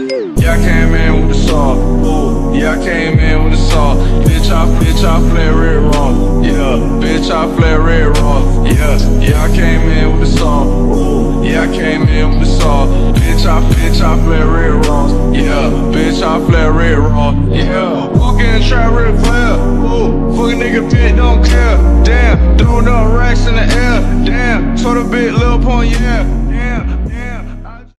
Yeah, I came in with the sauce. Ooh, yeah, I came in with the sauce. Bitch, I flare red raw. Yeah, bitch, I flare red raw. Yeah, I came in with the sauce. Ooh, yeah, I came in with the sauce. Bitch, I flare red raw. Yeah, bitch, I flare red raw. Yeah, walk in the trap real clear. Ooh, fucking nigga bitch don't care. Damn, throwing up racks in the air. Damn, told a bit lil' pon, yeah. Damn.